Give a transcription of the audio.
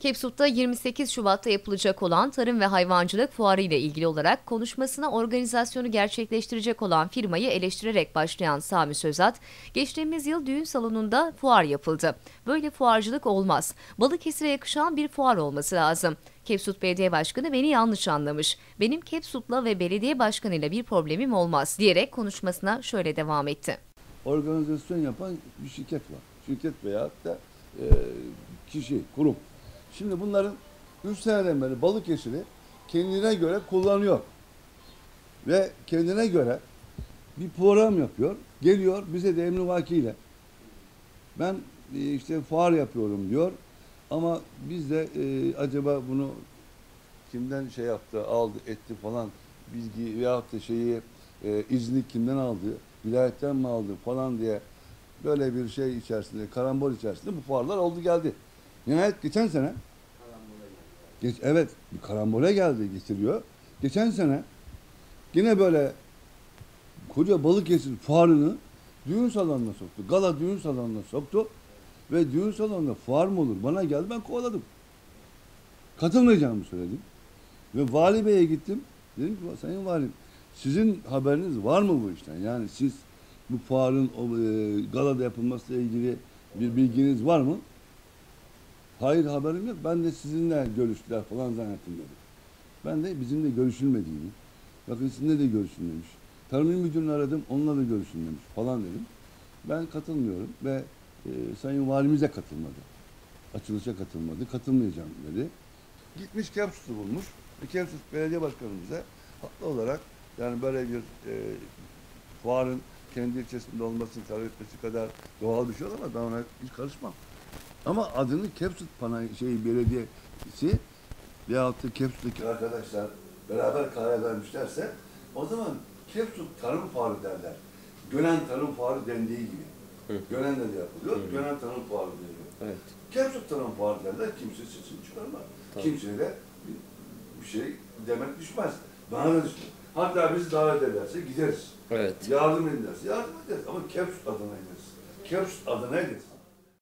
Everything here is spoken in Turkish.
Kepsut'ta 28 Şubat'ta yapılacak olan Tarım ve Hayvancılık Fuarı ile ilgili olarak konuşmasına organizasyonu gerçekleştirecek olan firmayı eleştirerek başlayan Sami Sözat, geçtiğimiz yıl düğün salonunda fuar yapıldı. Böyle fuarcılık olmaz. Balıkesir'e yakışan bir fuar olması lazım. Kepsut Belediye Başkanı beni yanlış anlamış. Benim Kepsut'la ve belediye başkanıyla bir problemim olmaz diyerek konuşmasına şöyle devam etti. Organizasyon yapan bir şirket var. Şirket veyahut da kişi, kurum. Şimdi bunların 3 seneden beri Balıkesir'i kendine göre kullanıyor. Ve kendine göre bir program yapıyor. Geliyor bize de emrivakiyle. Ben işte fuar yapıyorum diyor. Ama biz de acaba bunu kimden şey yaptı, aldı, etti falan bilgi veyahut da izni kimden aldı, vilayetten mi aldı falan diye böyle bir şey içerisinde, karambol içerisinde bu fuarlar oldu geldi. Nihayet geçen sene evet bir karambole geldi getiriyor. Geçen sene yine böyle koca Balıkesir fuarını düğün salonuna soktu. Gala düğün salonuna soktu. Ve düğün salonunda fuar mı olur? Bana geldi ben kovaladım. Katılmayacağımı söyledim. Ve Vali Bey'e gittim. Dedim ki Sayın Valim sizin haberiniz var mı bu işten? Yani siz bu fuarın galada yapılmasıyla ilgili bir bilginiz var mı? Hayır haberim yok. Ben de sizinle görüştüler falan zannettim dedi. Ben de bizimle görüşülmediğini, bakın sizinle de görüşülmemiş. Tarım İl Müdürünü aradım, onunla da görüşülmemiş falan dedim. Ben katılmıyorum ve Sayın Valimiz de katılmadı. Açılışa katılmadı, katılmayacağım dedi. Gitmiş Kepsut'u bulmuş. Kepsut Belediye Başkanımıza haklı olarak yani böyle bir fuarın kendi ilçesinde olmasını talep etmesi kadar doğal bir şey olamaz. Ben ona hiç karışmam. Ama adını Kepsut Belediyesi veyahut da Kepsut'taki arkadaşlar beraber karar vermişlerse o zaman Kepsut Tarım Fuarı derler. Gönen Tarım Fuarı dendiği gibi. Gönen'de de yapılıyor. Gönen Tarım Fuarı deniyor. Evet. Kepsut Tarım Fuarı derler. Kimse sesini çıkarmaz. Tamam. Kimseye de bir şey demek düşmez. Bana da düşmez. Hatta bizi davet ederse gideriz. Evet. Yardım ederse yardım ederiz. Ama Kepsut adına gideriz. Kepsut adına gideriz.